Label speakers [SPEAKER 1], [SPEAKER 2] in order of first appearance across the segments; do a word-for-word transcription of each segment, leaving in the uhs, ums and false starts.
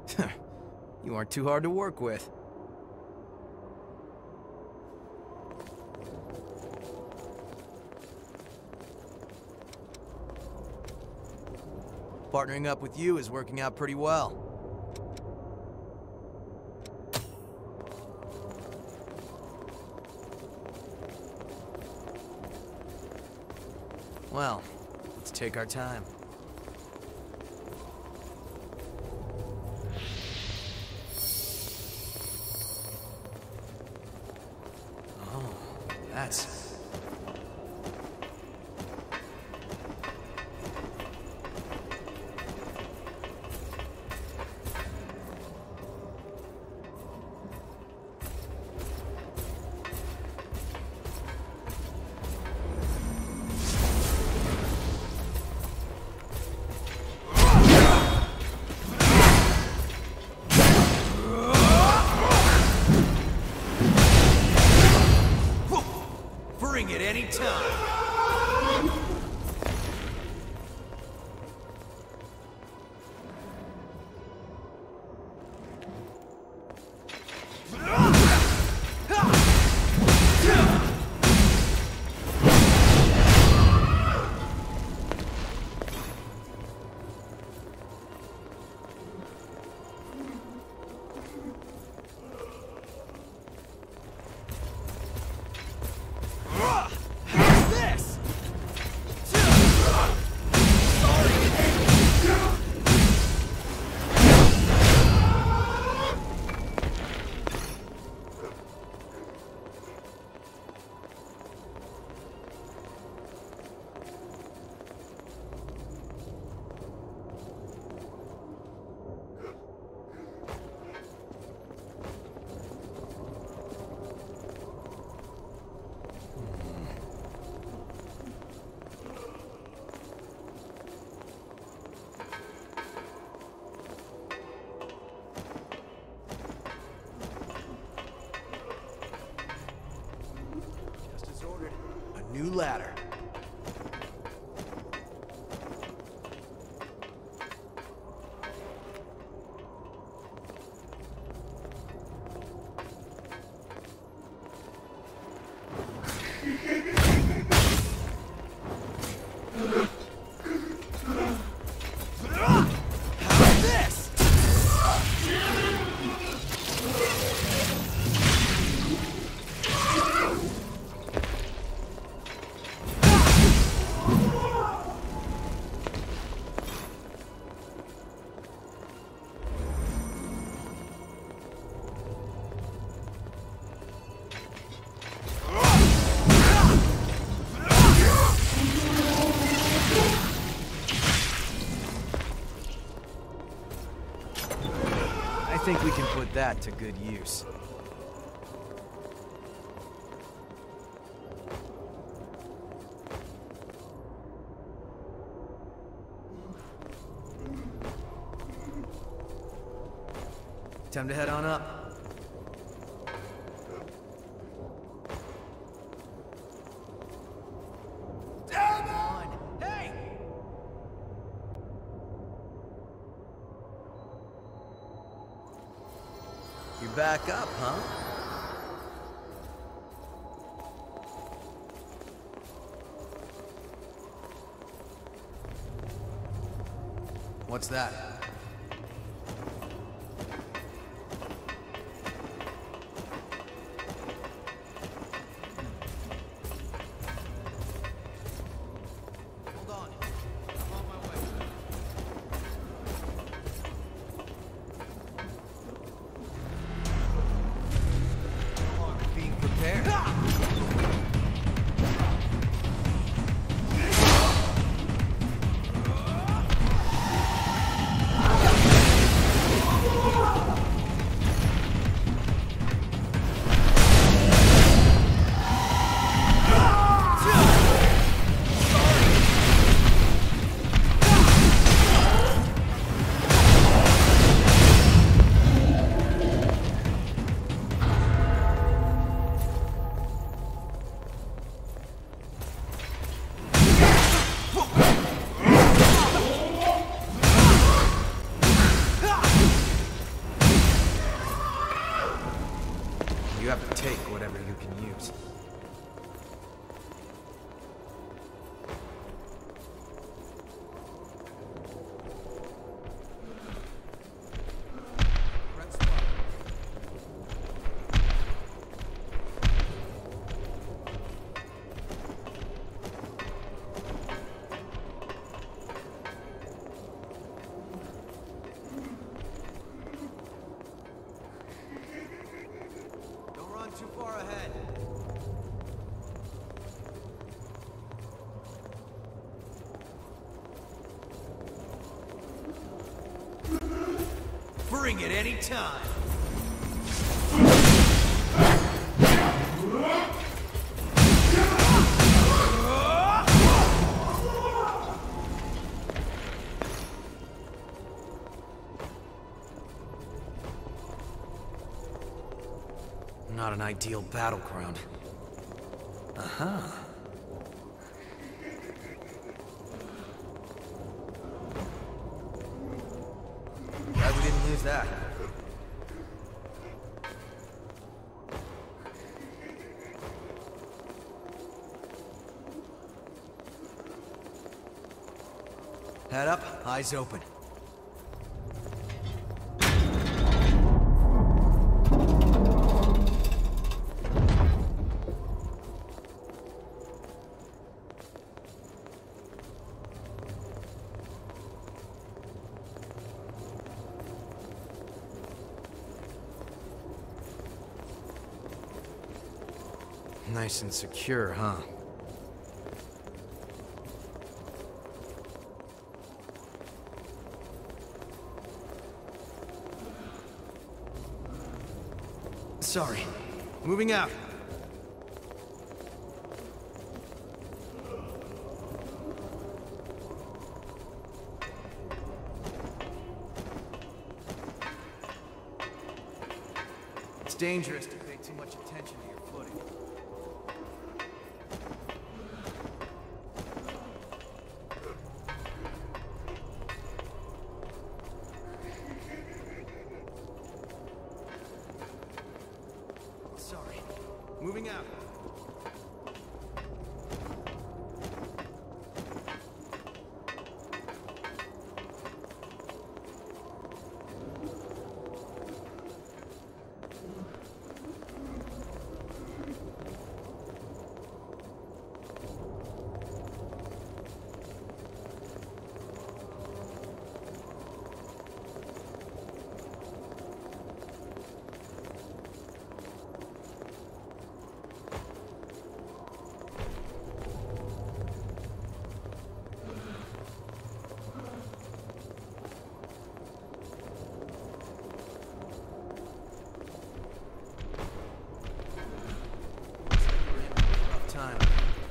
[SPEAKER 1] You aren't too hard to work with. Partnering up with you is working out pretty well. Well, let's take our time. Oh, that's... Bring it any time. New ladder. I think we can put that to good use. Time to head on up. You're back up, huh? What's that? Hold on. I'm on my way. Being prepared. You have to take whatever you can use. Too far ahead. Bring it any time. Not an ideal battleground. Uh-huh. Glad we didn't lose that. Head up, eyes open. Nice and secure, huh? Sorry. Moving out. It's dangerous to pay too much attention to your footing. Sorry. Moving out. Time.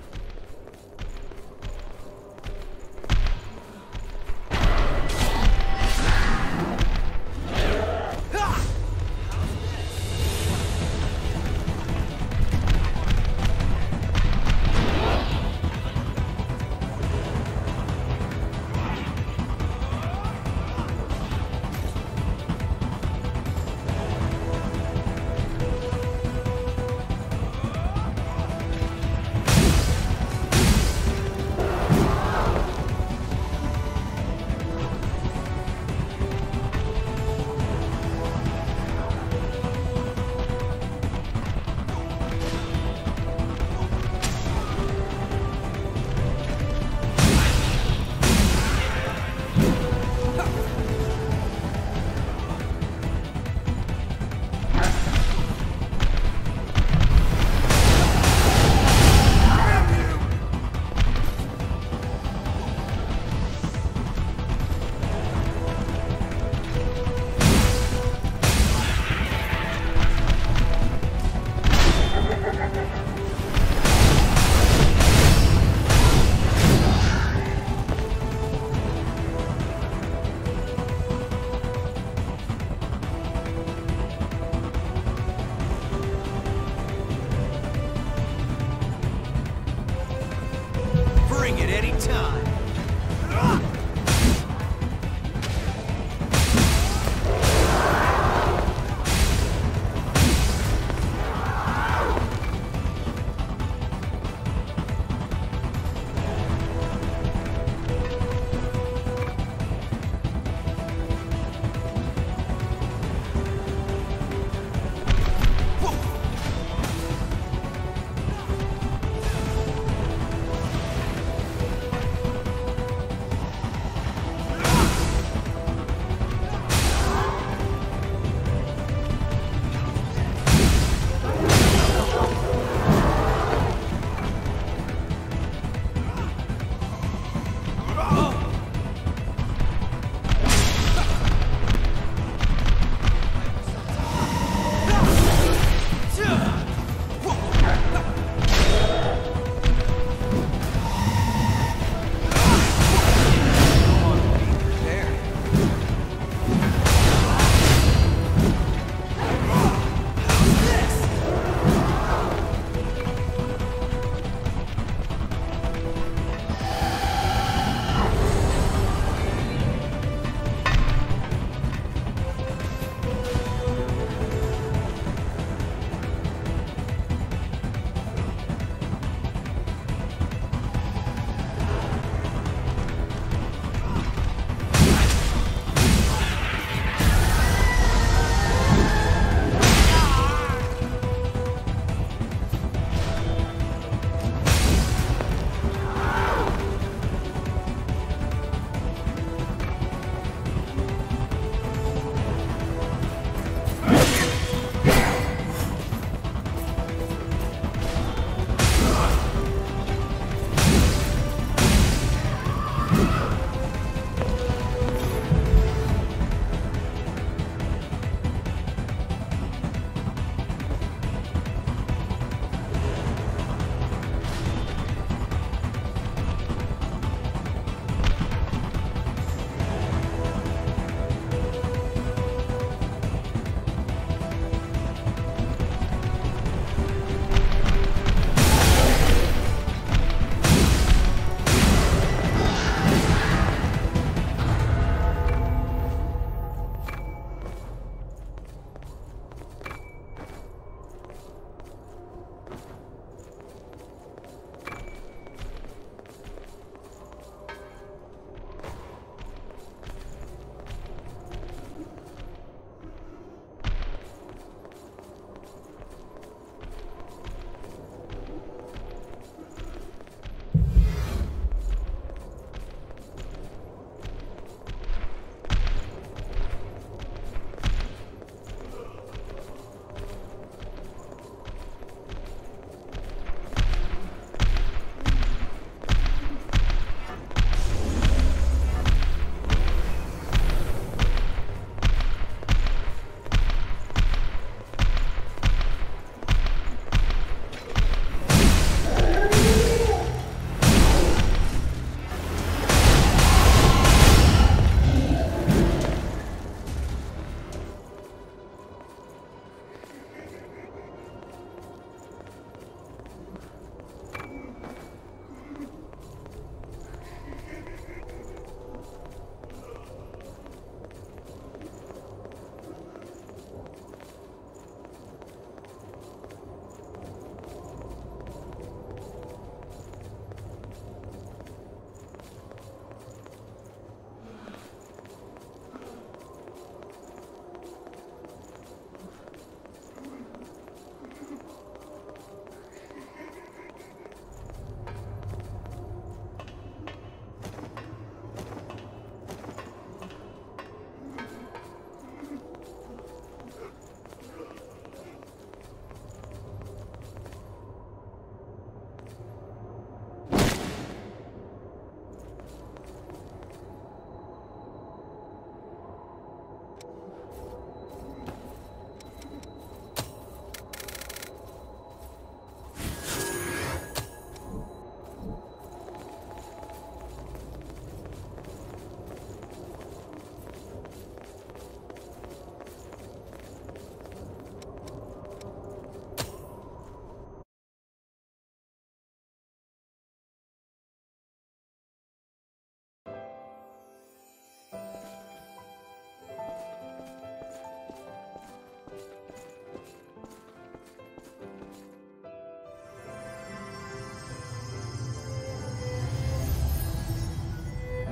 [SPEAKER 1] Bring it any time.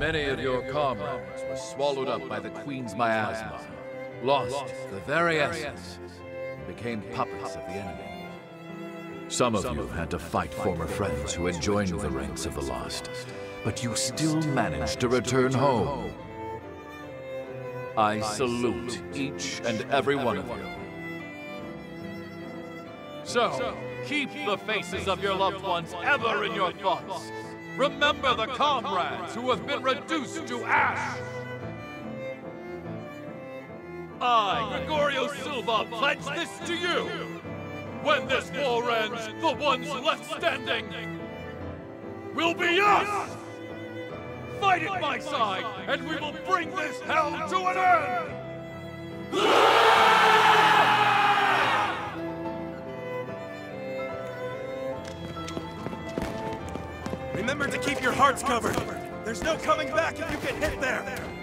[SPEAKER 2] Many of your comrades were swallowed up by the Queen's miasma, lost the very essence, became puppets of the enemy. Some of you had to fight former friends who had joined the ranks of the Lost, but you still managed to return home. I salute each and every one of you. So, keep the faces of your loved ones ever in your thoughts. Remember the comrades who have been reduced to ash. I, Gregorio Silva, pledge this to you. When this war ends, the ones left standing will be us! Fight at my side, and we will bring this hell to an end!
[SPEAKER 3] Remember to keep your hearts covered. There's no coming back if you get hit there.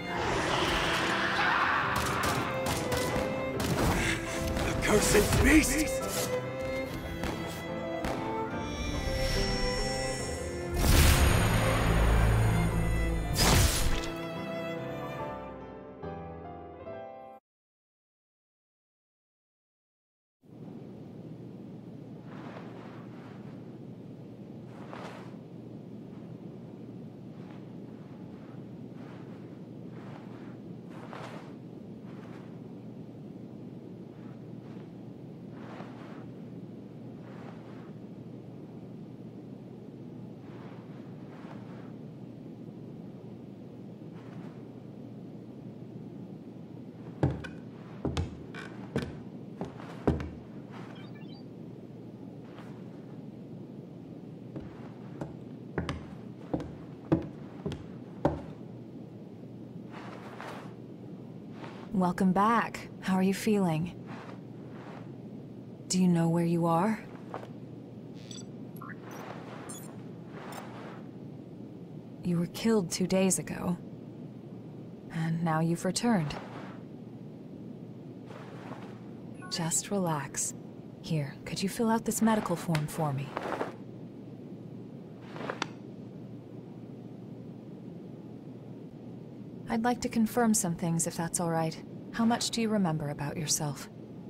[SPEAKER 3] Accursed beast!
[SPEAKER 4] Welcome back. How are you feeling? Do you know where you are? You were killed two days ago, and now you've returned. Just relax. Here, could you fill out this medical form for me? I'd like to confirm some things, if that's all right. How much do you remember about yourself?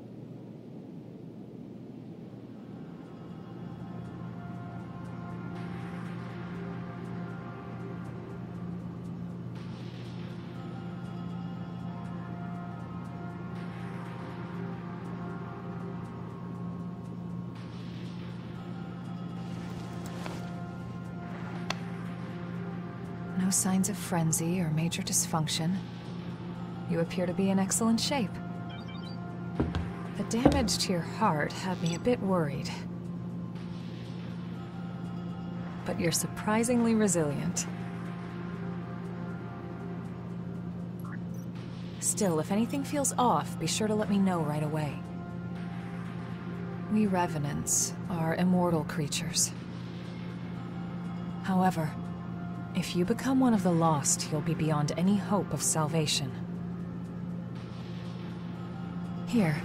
[SPEAKER 4] No signs of frenzy or major dysfunction. You appear to be in excellent shape. The damage to your heart had me a bit worried. But you're surprisingly resilient. Still, if anything feels off, be sure to let me know right away. We Revenants are immortal creatures. However, if you become one of the Lost, you'll be beyond any hope of salvation. Here.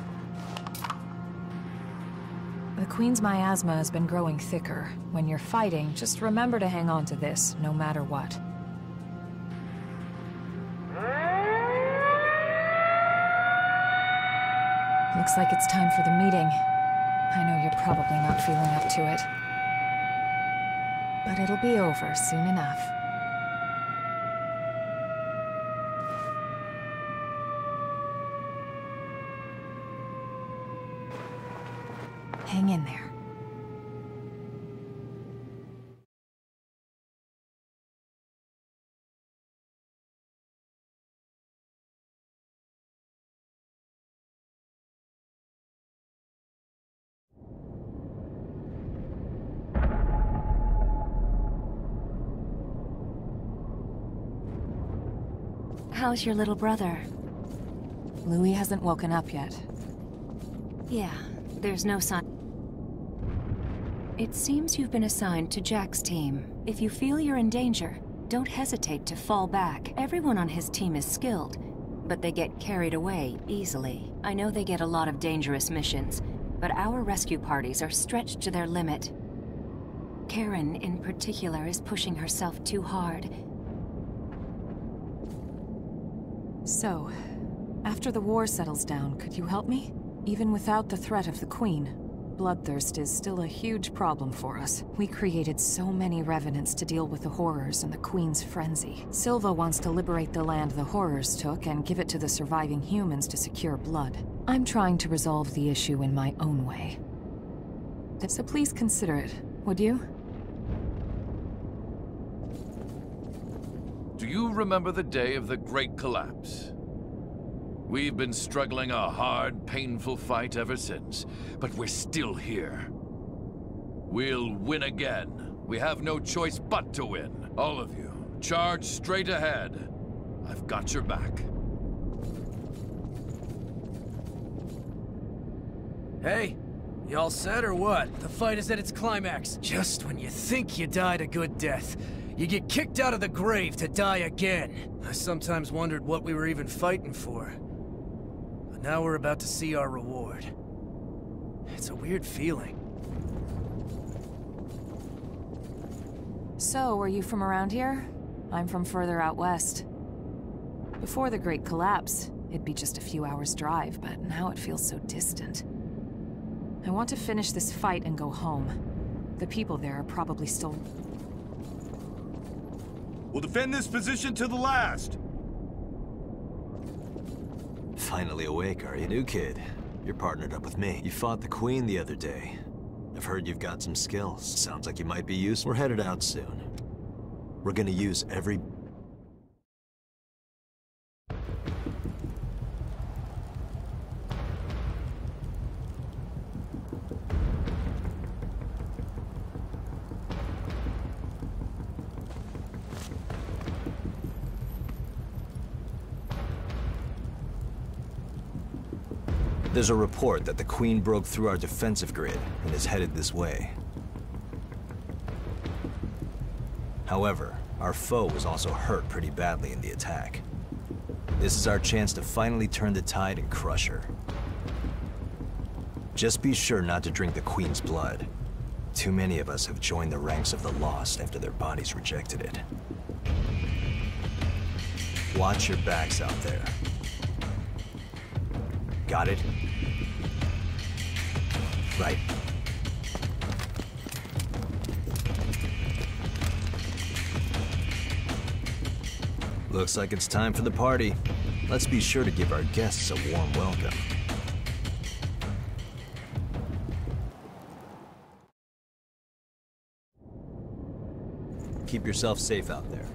[SPEAKER 4] The Queen's miasma has been growing thicker. When you're fighting, just remember to hang on to this, no matter what. Looks like it's time for the meeting. I know you're probably not feeling up to it. But it'll be over soon enough. Hang in there.
[SPEAKER 5] How's your little brother?
[SPEAKER 4] Louis hasn't woken up yet.
[SPEAKER 5] Yeah, there's no sign. It seems you've been assigned to Jack's team. If you feel you're in danger, don't hesitate to fall back. Everyone on his team is skilled, but they get carried away easily. I know they get a lot of dangerous missions, but our rescue parties are stretched to their limit. Karen, in particular, is pushing herself too hard.
[SPEAKER 4] So, after the war settles down, could you help me? Even without the threat of the Queen, bloodthirst is still a huge problem for us. We created so many revenants to deal with the horrors and the Queen's frenzy. Silva wants to liberate the land the horrors took and give it to the surviving humans to secure blood. I'm trying to resolve the issue in my own way. So please consider it, would you?
[SPEAKER 2] Do you remember the day of the Great Collapse? We've been struggling a hard, painful fight ever since, but we're still here. We'll win again. We have no choice but to win. All of you, charge straight ahead. I've got your back.
[SPEAKER 6] Hey, you all set or what? The fight is at its climax. Just when you think you died a good death, you get kicked out of the grave to die again. I sometimes wondered what we were even fighting for. But now we're about to see our reward. It's a weird feeling.
[SPEAKER 4] So, are you from around here? I'm from further out west. Before the Great Collapse, it'd be just a few hours' drive, but now it feels so distant. I want to finish this fight and go home. The people there are probably still...
[SPEAKER 3] We'll defend this position to the last!
[SPEAKER 7] Finally awake, are you? New kid. You're partnered up with me. You fought the Queen the other day. I've heard you've got some skills. Sounds like you might be useful. We're headed out soon. We're gonna use every... There's a report that the Queen broke through our defensive grid and is headed this way. However, our foe was also hurt pretty badly in the attack. This is our chance to finally turn the tide and crush her. Just be sure not to drink the Queen's blood. Too many of us have joined the ranks of the lost after their bodies rejected it. Watch your backs out there. Got it? Right. Looks like it's time for the party. Let's be sure to give our guests a warm welcome. Keep yourself safe out there.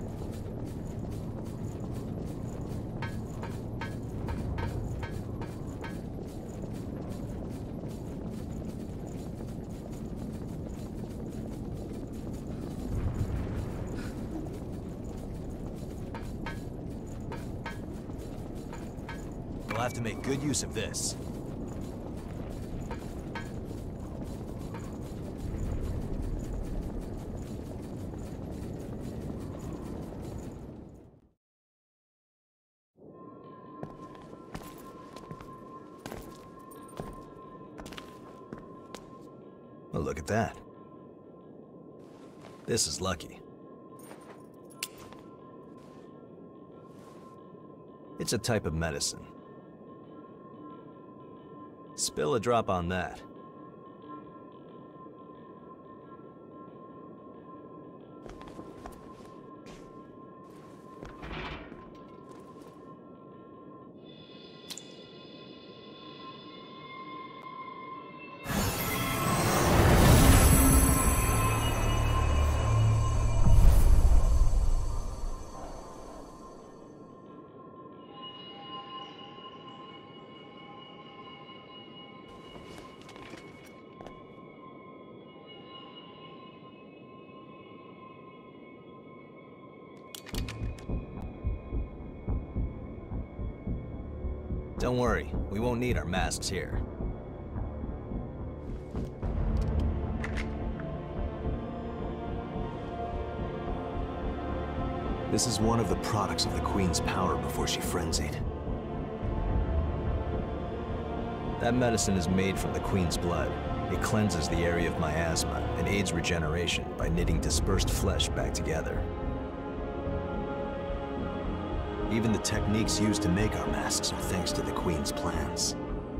[SPEAKER 7] We'll have to make good use of this. Well, look at that. This is lucky. It's a type of medicine. Spill a drop on that. Don't worry, we won't need our masks here. This is one of the products of the Queen's power before she frenzied. That medicine is made from the Queen's blood. It cleanses the area of miasma and aids regeneration by knitting dispersed flesh back together. Even the techniques used to make our masks are thanks to the Queen's plans.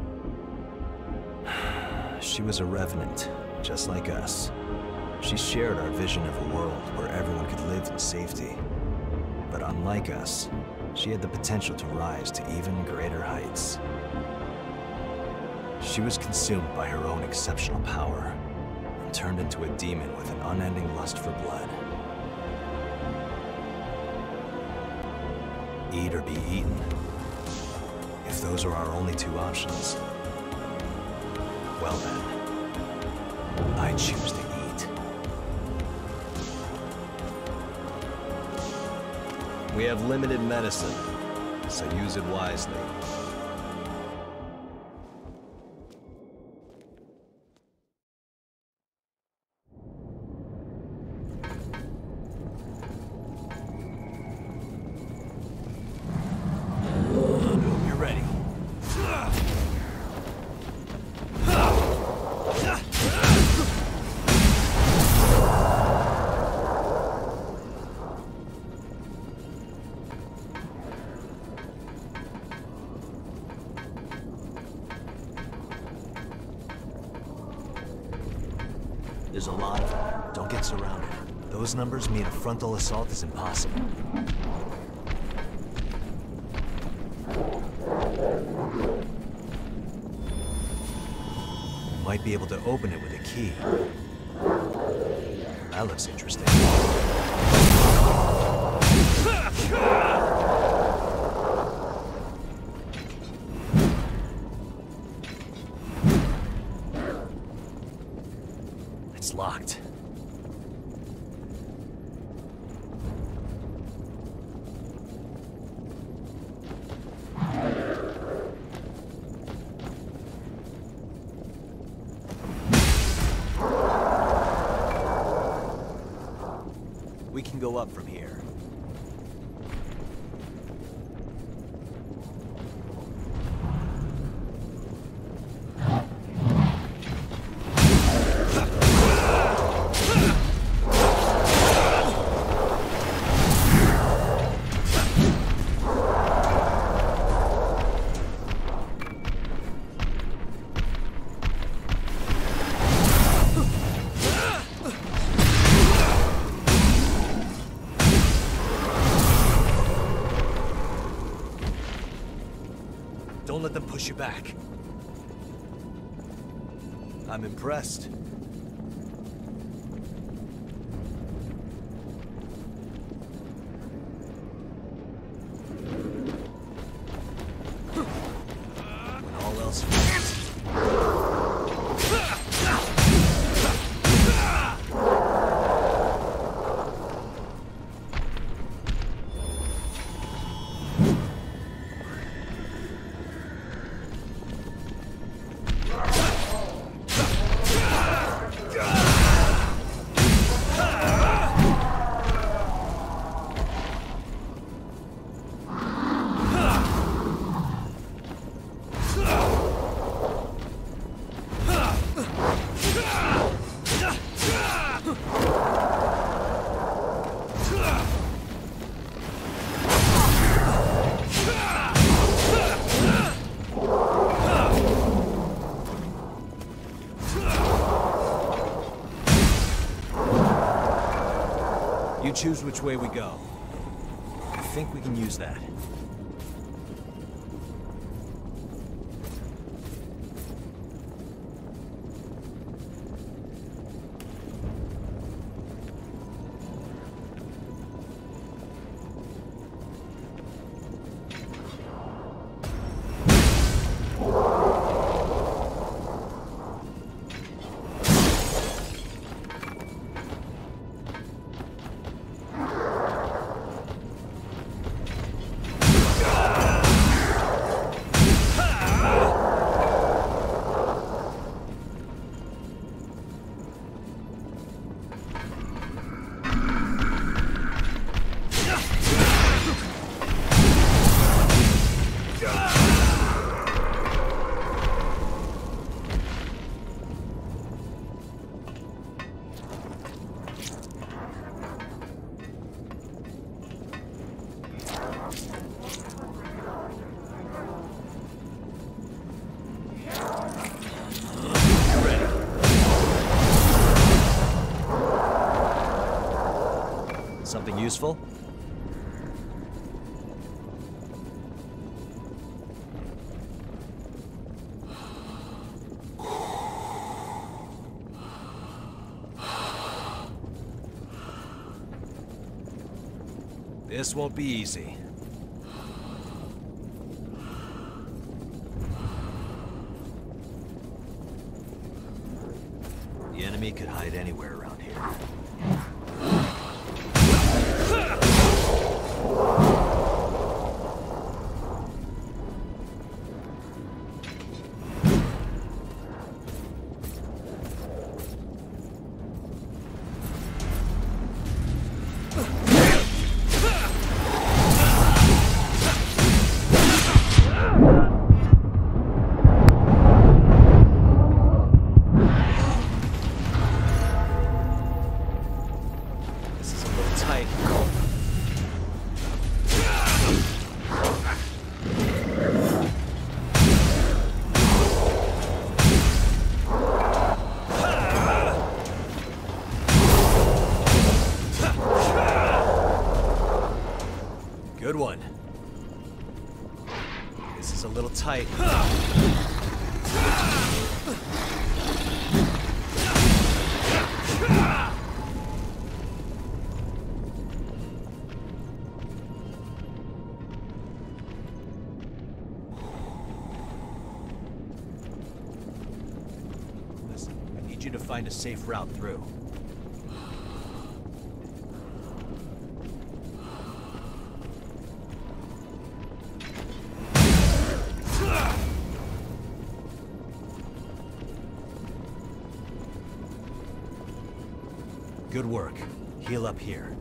[SPEAKER 7] She was a revenant, just like us. She shared our vision of a world where everyone could live in safety. But unlike us, she had the potential to rise to even greater heights. She was consumed by her own exceptional power, and turned into a demon with an unending lust for blood. Eat or be eaten. If those are our only two options, well then, I choose to eat. We have limited medicine, so use it wisely. You're ready. There's a lot of them. Don't get surrounded. Those numbers mean a frontal assault is impossible. Might be able to open it with a key. That looks interesting. It's locked. We can go up from here. Don't let them push you back. I'm impressed. When all else fails. You choose which way we go. I think we can use that. useful? This won't be easy. The enemy could hide anywhere around here. Good one. This is a little tight. Listen, I need you to find a safe route through. Good work. Heal up here.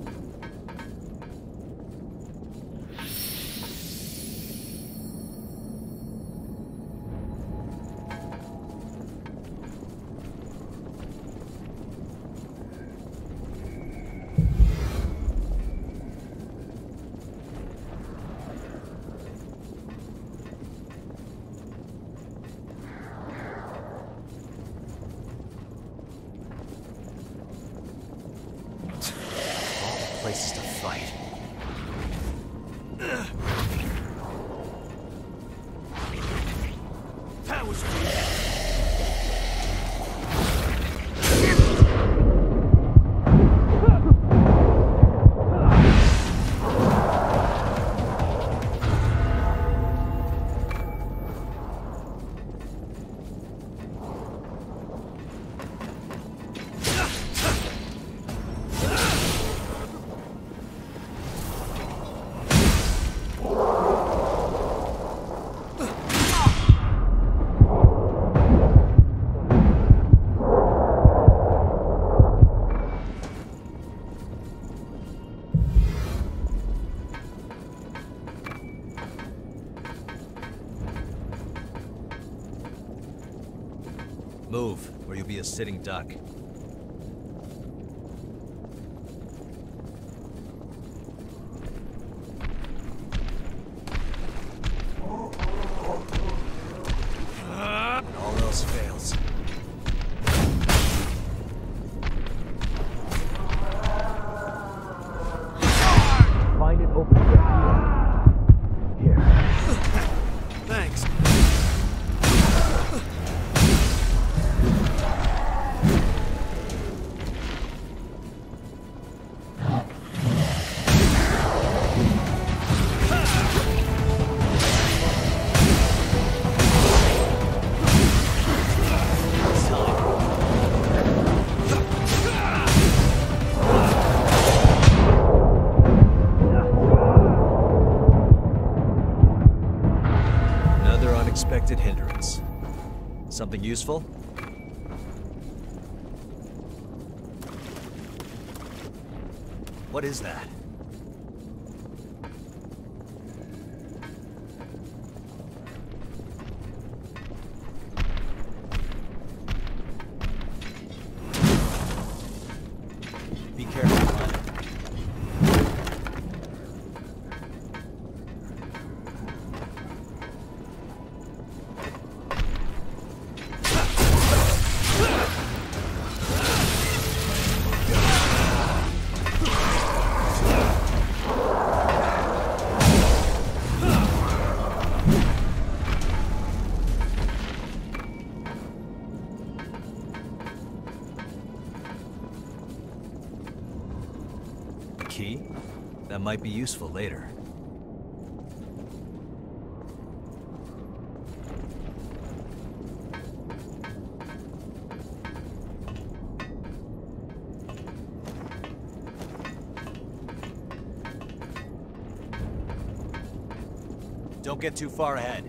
[SPEAKER 7] Places to fight.
[SPEAKER 3] That was
[SPEAKER 7] Move, or you'll be a sitting duck. When all else fails. Find an open door. Here.
[SPEAKER 3] Thanks.
[SPEAKER 7] Unexpected hindrance. Something useful? What is that? Be careful. key? That might be useful later. Don't get too far ahead.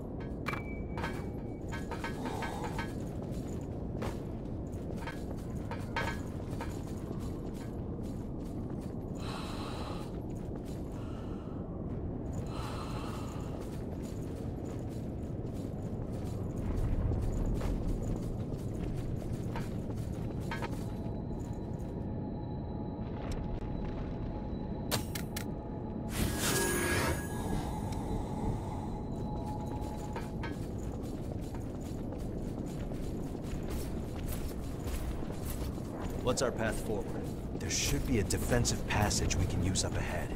[SPEAKER 7] What's our path forward? There should be a defensive passage we can use up ahead.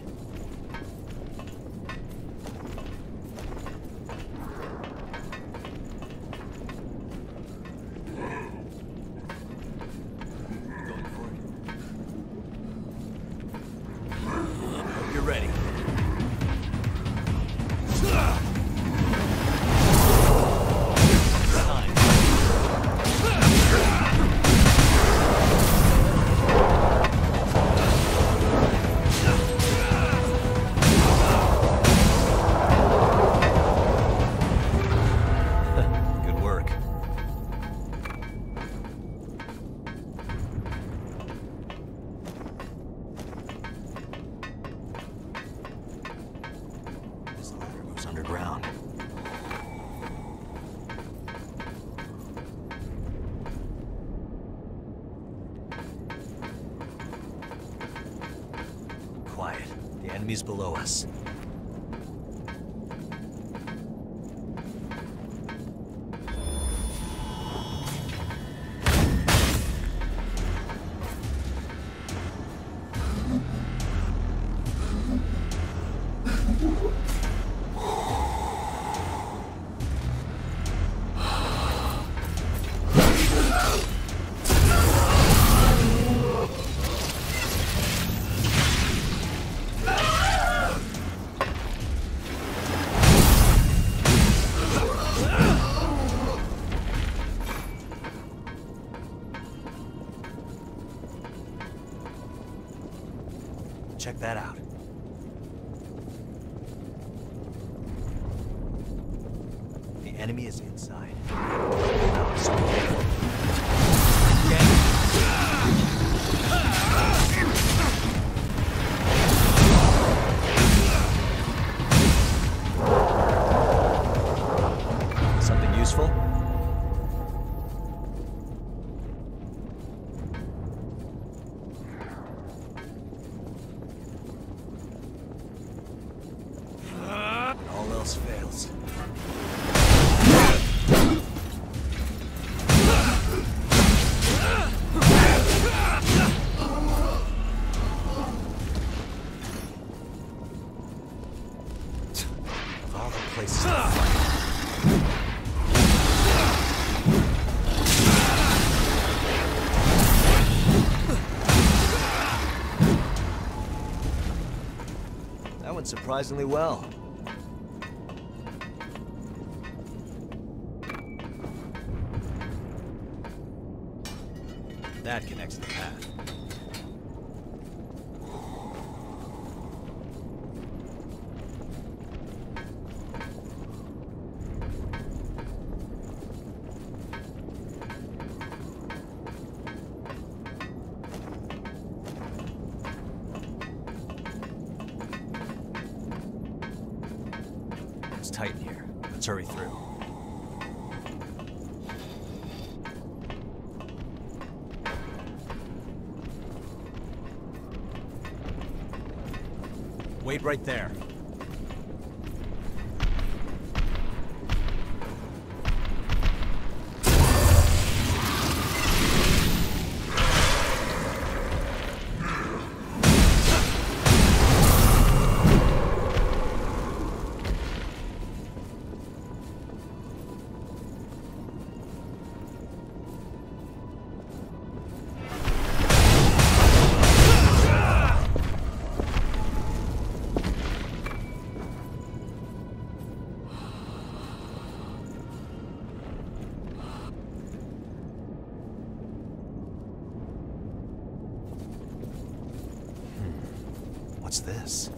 [SPEAKER 7] Going for it. Hope you're ready. Underground. Quiet. The enemy's below us. Check that out. The enemy is inside. Now it's something useful? All else fails. Of all the places to fight. That went surprisingly well. That connects the path. It's tight in here. Let's hurry through. Wait right there. What's this?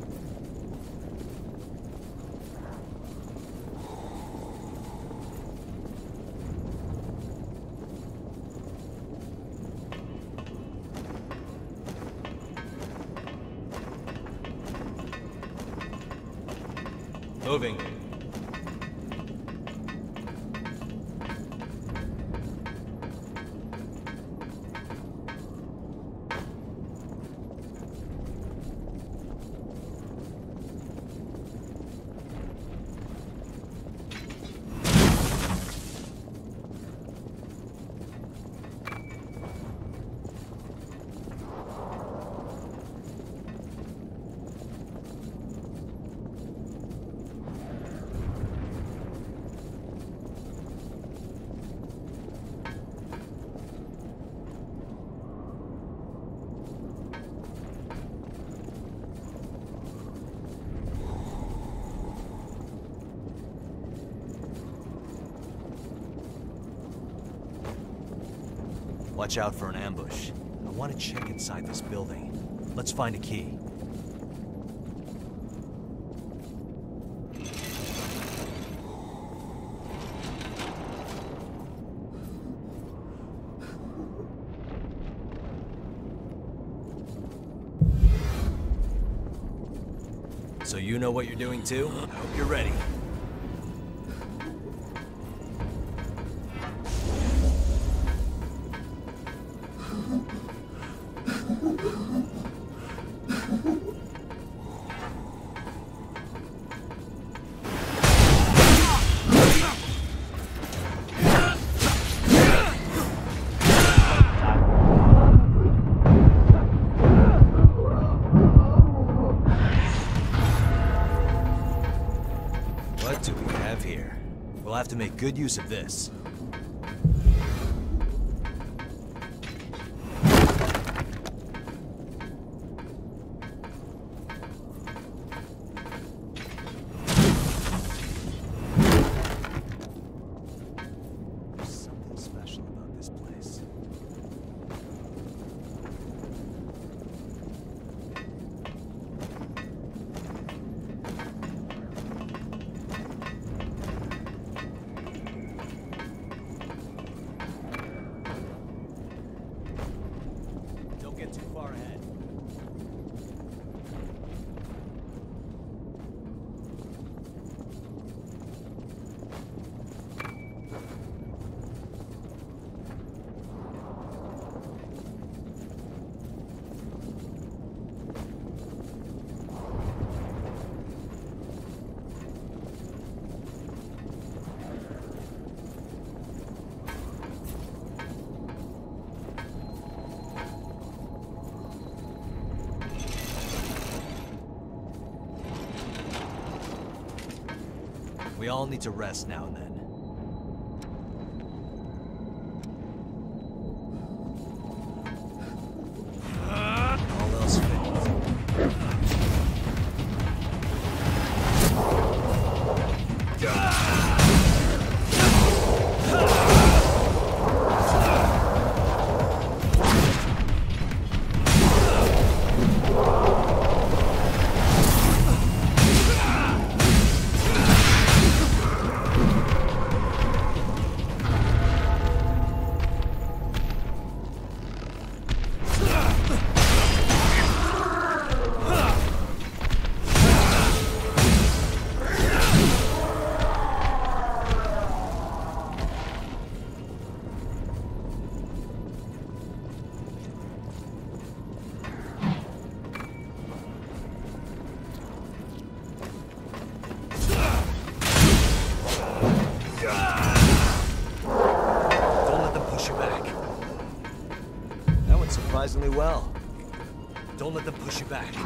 [SPEAKER 7] Moving. Watch out for an ambush. I want to check inside this building. Let's find a key. So you know what you're doing too? I hope you're ready. What do we have here? We'll have to make good use of this. There's something special about this place. Don't get too far ahead. We all need to rest now and then. All else fails. Surprisingly well. Don't let them push you back.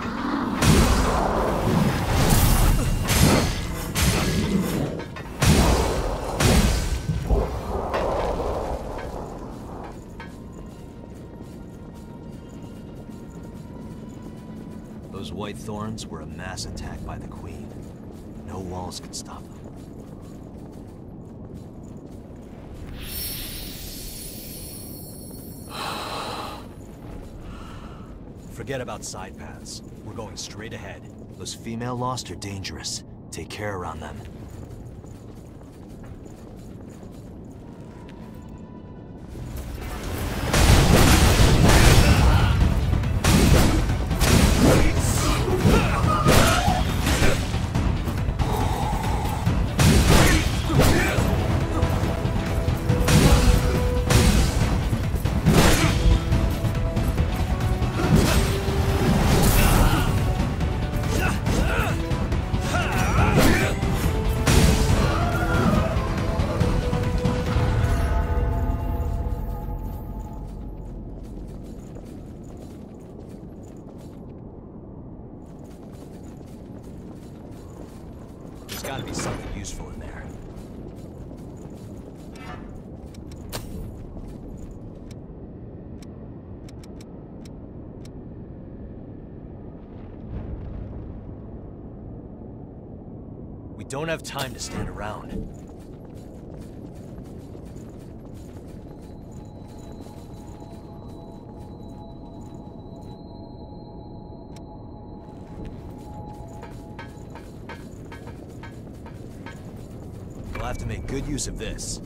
[SPEAKER 7] Those white thorns were a mass attack by the Queen. No walls could stop them. Forget about side paths. We're going straight ahead. Those female Lost are dangerous. Take care around them. There's gotta be something useful in there. We don't have time to stand around. We'll have to make good use of this.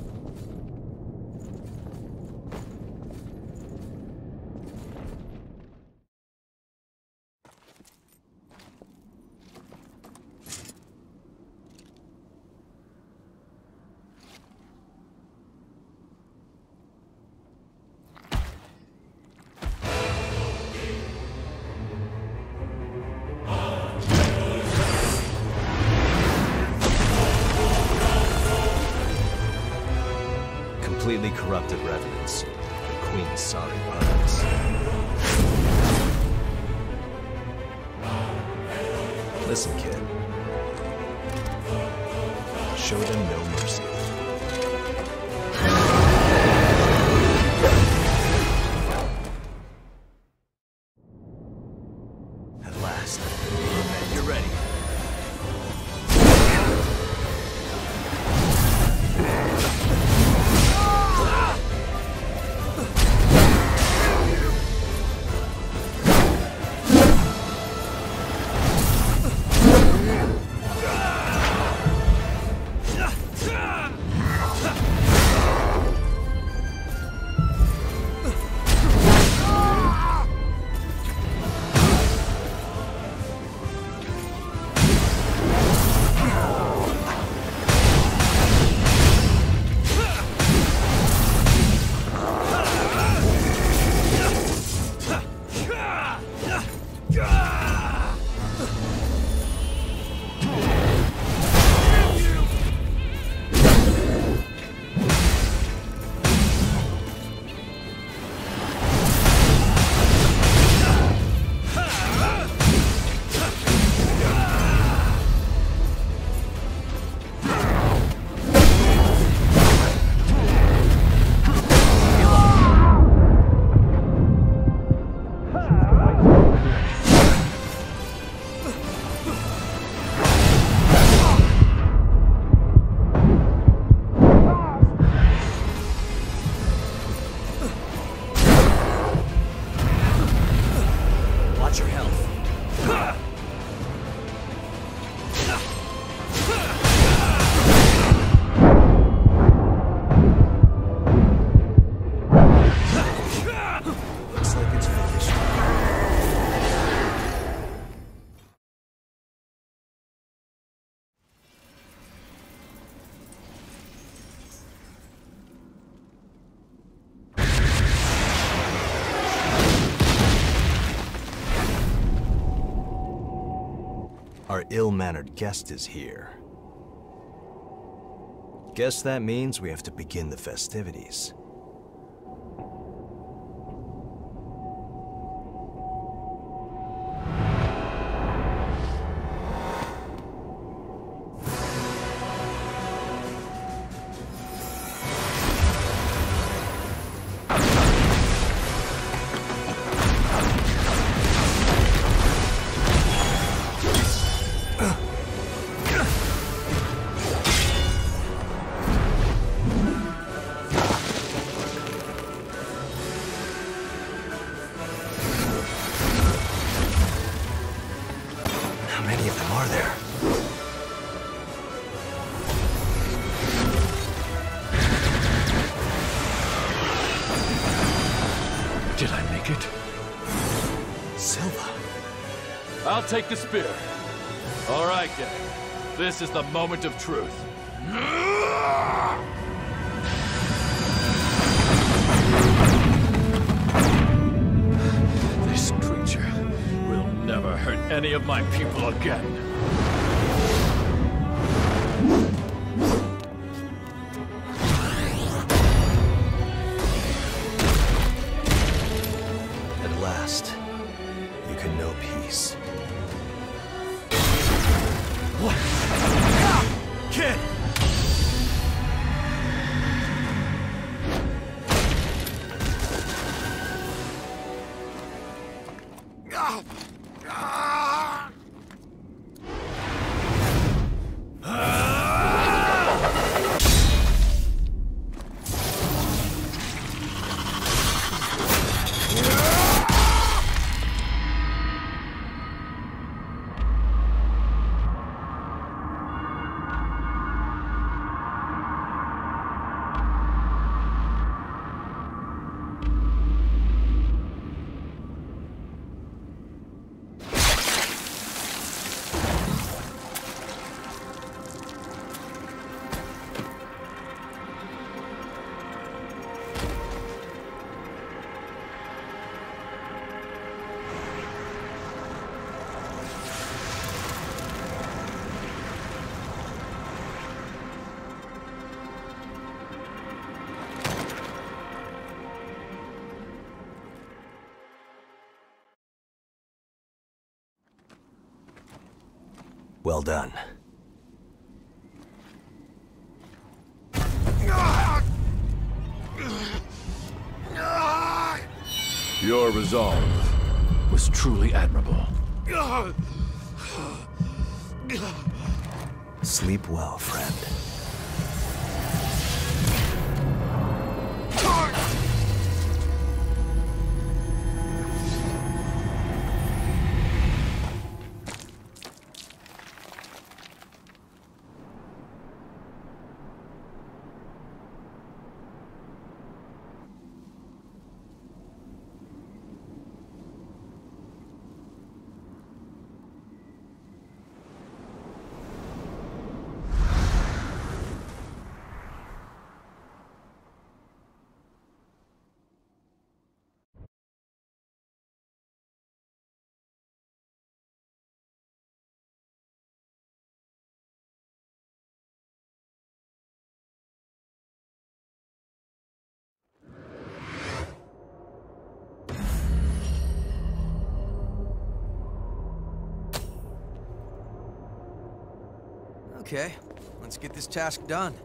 [SPEAKER 7] Completely corrupted revenants. The Queen's sorry puppets. Listen, kid. Show them no mercy. At last. You're ready. Watch your health. Looks like it's finished. Our ill-mannered guest is here. Guess that means we have to begin the festivities.
[SPEAKER 2] Did I make it?
[SPEAKER 3] Silva.
[SPEAKER 2] I'll take the spear. All right, gang. This is the moment of truth. This creature will never hurt any of my people again.
[SPEAKER 7] At last, you can know peace.
[SPEAKER 3] What? Kid!
[SPEAKER 7] Well done.
[SPEAKER 2] Your resolve was truly admirable.
[SPEAKER 7] Sleep well, friend.
[SPEAKER 1] Okay, let's get this task done.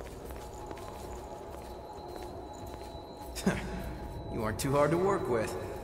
[SPEAKER 1] You aren't too hard to work with.